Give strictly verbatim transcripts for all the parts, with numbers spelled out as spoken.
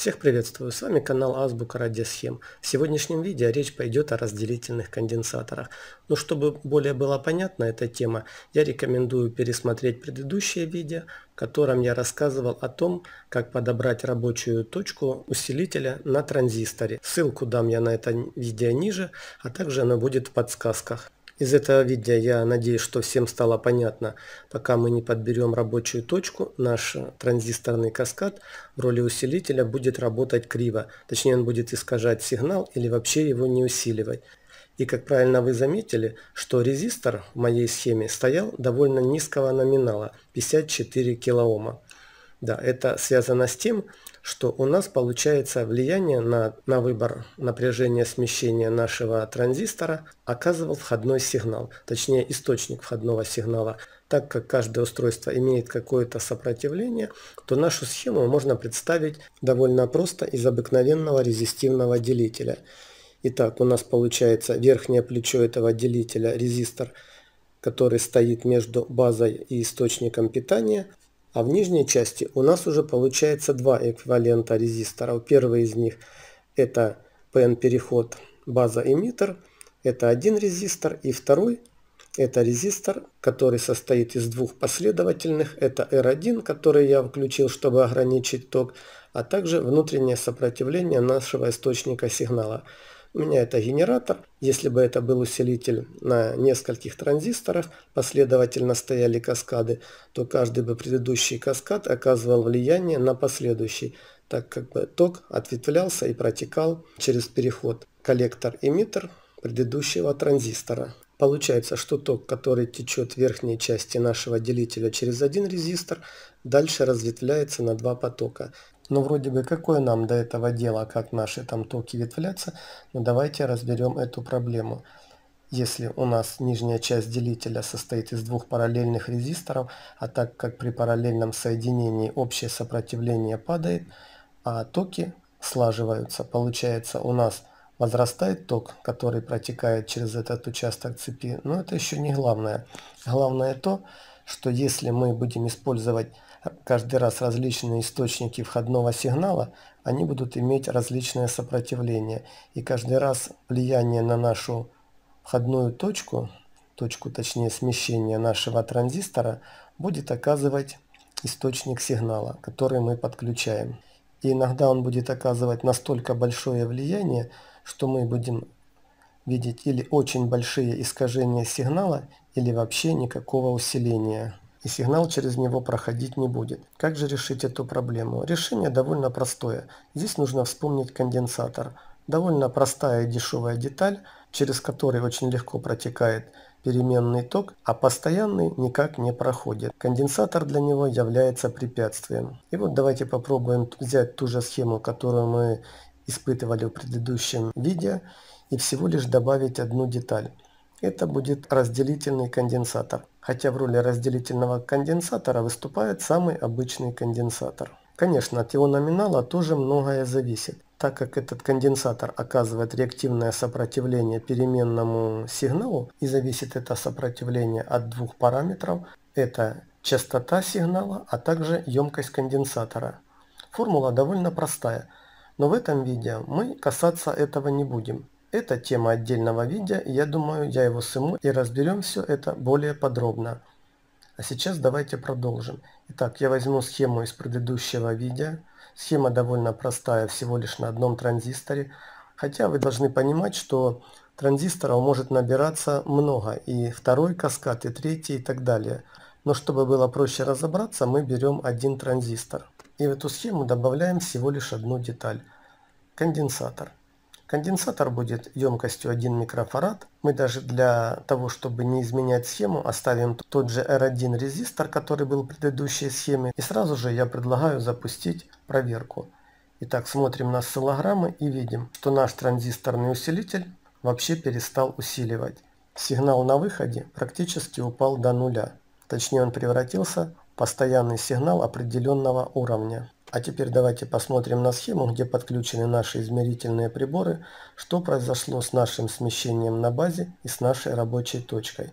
Всех приветствую, с вами канал Азбука Радиосхем. В сегодняшнем видео речь пойдет о разделительных конденсаторах. Но чтобы более была понятна эта тема, я рекомендую пересмотреть предыдущее видео, в котором я рассказывал о том, как подобрать рабочую точку усилителя на транзисторе. Ссылку дам я на это видео ниже, а также оно будет в подсказках. Из этого видео я надеюсь, что всем стало понятно, пока мы не подберем рабочую точку, наш транзисторный каскад в роли усилителя будет работать криво, точнее он будет искажать сигнал или вообще его не усиливать. И как правильно вы заметили, что резистор в моей схеме стоял довольно низкого номинала пятьдесят четыре килоома. Да, это связано с тем, что у нас получается влияние на, на выбор напряжения смещения нашего транзистора оказывал входной сигнал, точнее источник входного сигнала. Так как каждое устройство имеет какое-то сопротивление, то нашу схему можно представить довольно просто из обыкновенного резистивного делителя. Итак, у нас получается верхнее плечо этого делителя резистор, который стоит между базой и источником питания. А в нижней части у нас уже получается два эквивалента резисторов. Первый из них это пи эн-переход база-эмиттер, это один резистор, и второй это резистор, который состоит из двух последовательных, это эр один, который я включил, чтобы ограничить ток, а также внутреннее сопротивление нашего источника сигнала. У меня это генератор. Если бы это был усилитель на нескольких транзисторах, последовательно стояли каскады, то каждый бы предыдущий каскад оказывал влияние на последующий, так как бы ток ответвлялся и протекал через переход коллектор-эмиттер предыдущего транзистора. Получается, что ток, который течет в верхней части нашего делителя через один резистор, дальше разветвляется на два потока. Но вроде бы какое нам до этого дело, как наши там токи ветвлятся, но давайте разберем эту проблему. Если у нас нижняя часть делителя состоит из двух параллельных резисторов, а так как при параллельном соединении общее сопротивление падает, а токи слаживаются, получается у нас возрастает ток, который протекает через этот участок цепи, но это еще не главное. Главное то, что если мы будем использовать каждый раз различные источники входного сигнала, они будут иметь различное сопротивление. И каждый раз влияние на нашу входную точку, точку точнее смещения нашего транзистора, будет оказывать источник сигнала, который мы подключаем. И иногда он будет оказывать настолько большое влияние, что мы будем видеть или очень большие искажения сигнала, или вообще никакого усиления. И сигнал через него проходить не будет. Как же решить эту проблему? Решение довольно простое. Здесь нужно вспомнить конденсатор. Довольно простая и дешевая деталь, через которую очень легко протекает переменный ток, а постоянный никак не проходит. Конденсатор для него является препятствием. И вот давайте попробуем взять ту же схему, которую мы испытывали в предыдущем видео, и всего лишь добавить одну деталь. Это будет разделительный конденсатор. Хотя в роли разделительного конденсатора выступает самый обычный конденсатор. Конечно, от его номинала тоже многое зависит. Так как этот конденсатор оказывает реактивное сопротивление переменному сигналу, и зависит это сопротивление от двух параметров, это частота сигнала, а также емкость конденсатора. Формула довольно простая, но в этом видео мы касаться этого не будем. Это тема отдельного видео, и я думаю, я его сниму и разберем все это более подробно. А сейчас давайте продолжим. Итак, я возьму схему из предыдущего видео. Схема довольно простая, всего лишь на одном транзисторе. Хотя вы должны понимать, что транзисторов может набираться много. И второй каскад, и третий, и так далее. Но чтобы было проще разобраться, мы берем один транзистор. И в эту схему добавляем всего лишь одну деталь. Конденсатор. Конденсатор будет емкостью один микрофарад. Мы даже для того, чтобы не изменять схему, оставим тот же эр один резистор, который был в предыдущей схеме. И сразу же я предлагаю запустить проверку. Итак, смотрим на осциллограммы и видим, что наш транзисторный усилитель вообще перестал усиливать. Сигнал на выходе практически упал до нуля. Точнее, он превратился в постоянный сигнал определенного уровня. А теперь давайте посмотрим на схему, где подключены наши измерительные приборы, что произошло с нашим смещением на базе и с нашей рабочей точкой.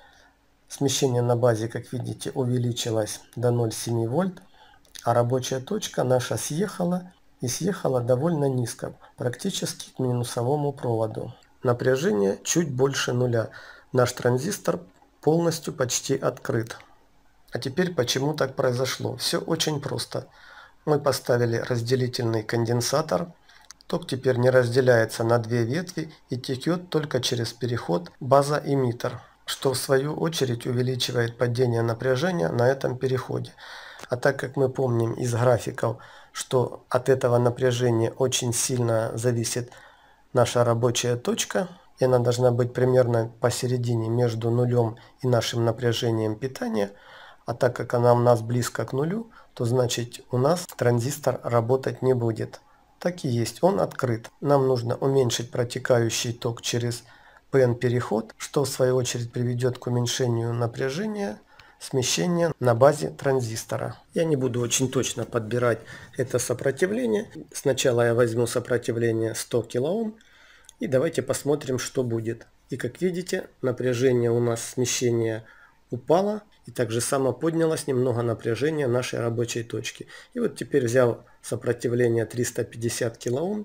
Смещение на базе, как видите, увеличилось до ноль целых семи десятых вольт, а рабочая точка наша съехала и съехала довольно низко, практически к минусовому проводу. Напряжение чуть больше нуля. Наш транзистор полностью почти открыт. А теперь почему так произошло? Все очень просто. Мы поставили разделительный конденсатор. Ток теперь не разделяется на две ветви и текет только через переход база-эмиттер, что в свою очередь увеличивает падение напряжения на этом переходе. А так как мы помним из графиков, что от этого напряжения очень сильно зависит наша рабочая точка, и она должна быть примерно посередине между нулем и нашим напряжением питания, а так как она у нас близко к нулю, то значит у нас транзистор работать не будет. Так и есть, он открыт. Нам нужно уменьшить протекающий ток через пи эн-переход, что в свою очередь приведет к уменьшению напряжения, смещения на базе транзистора. Я не буду очень точно подбирать это сопротивление. Сначала я возьму сопротивление сто килоом и давайте посмотрим, что будет. И как видите, напряжение у нас смещение упало, и также само поднялось немного напряжение нашей рабочей точки. И вот теперь, взяв сопротивление триста пятьдесят килоом,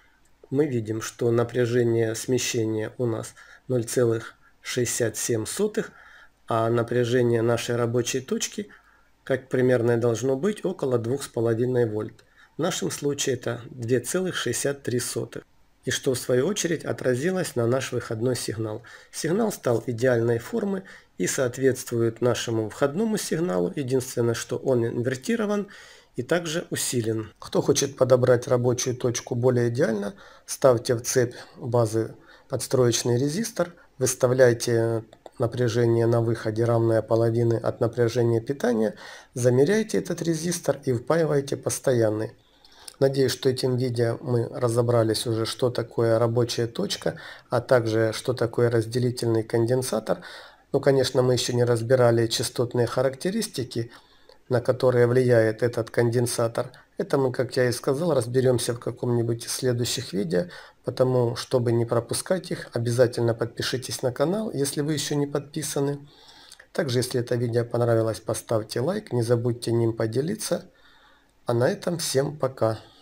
мы видим, что напряжение смещения у нас ноль целых шестьдесят семь сотых, а напряжение нашей рабочей точки, как примерно и должно быть, около двух с половиной вольт. В нашем случае это две целых шестьдесят три сотых. И что в свою очередь отразилось на наш выходной сигнал. Сигнал стал идеальной формы и соответствует нашему входному сигналу. Единственное, что он инвертирован и также усилен. Кто хочет подобрать рабочую точку более идеально, ставьте в цепь базы подстроечный резистор, выставляйте напряжение на выходе равное половины от напряжения питания, замеряйте этот резистор и впаивайте постоянный. Надеюсь, что этим видео мы разобрались уже, что такое рабочая точка, а также что такое разделительный конденсатор. Ну, конечно, мы еще не разбирали частотные характеристики, на которые влияет этот конденсатор. Это мы, как я и сказал, разберемся в каком-нибудь из следующих видео. Потому, чтобы не пропускать их, обязательно подпишитесь на канал, если вы еще не подписаны. Также, если это видео понравилось, поставьте лайк, не забудьте ним поделиться. А на этом всем пока.